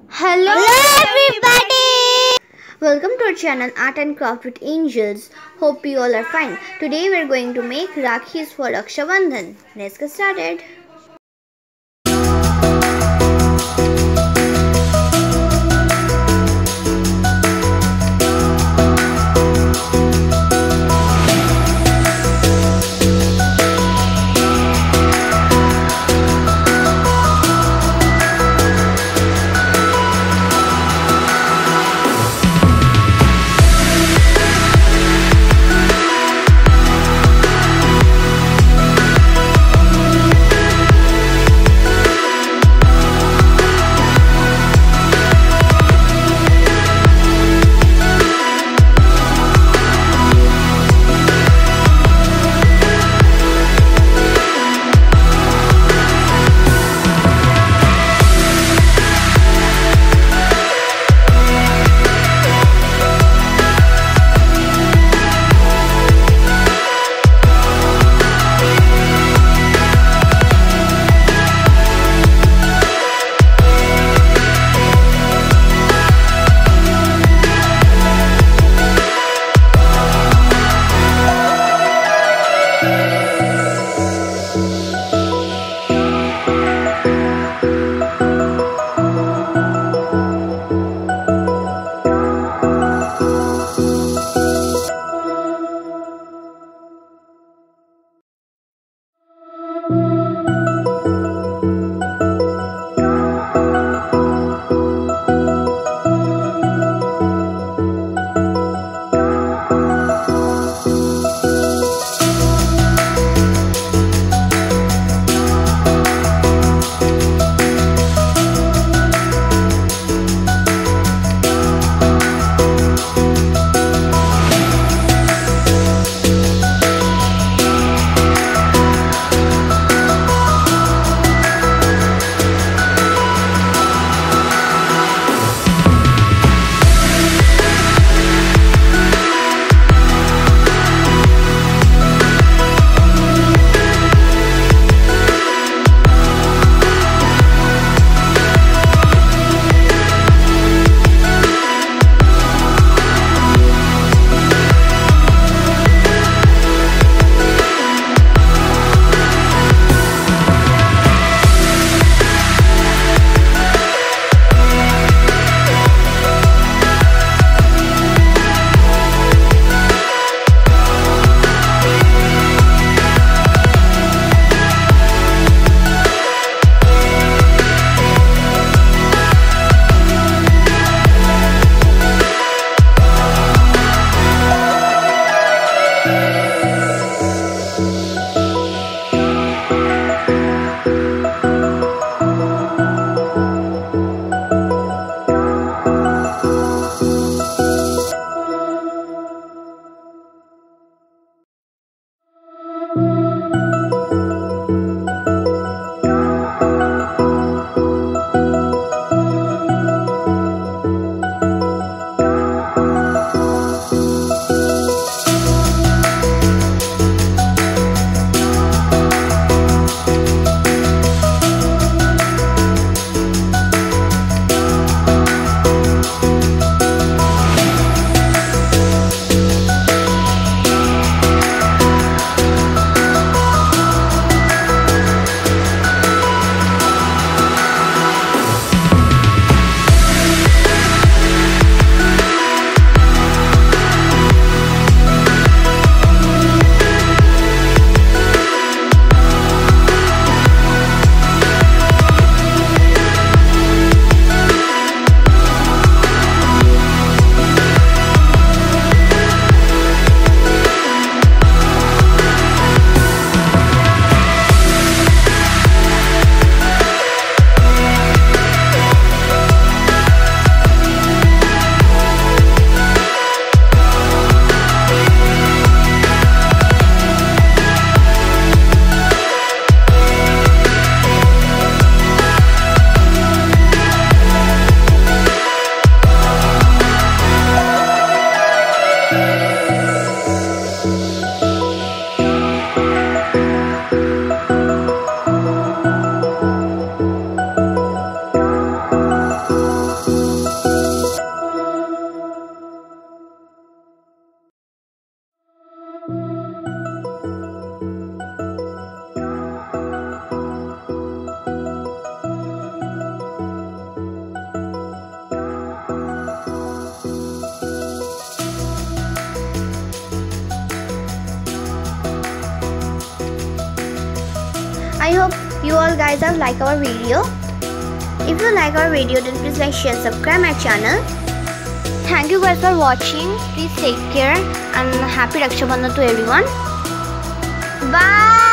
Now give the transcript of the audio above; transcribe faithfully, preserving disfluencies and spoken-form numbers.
Hello, everybody! Welcome to our channel Art and Craft with Angels. Hope you all are fine. Today we are going to make rakhis for Raksha Bandhan. Let's get started. I hope you all guys have liked our video. If you like our video, then please like, share, subscribe my channel. Thank you guys for watching. Please take care and happy Raksha Bandhan to everyone. Bye.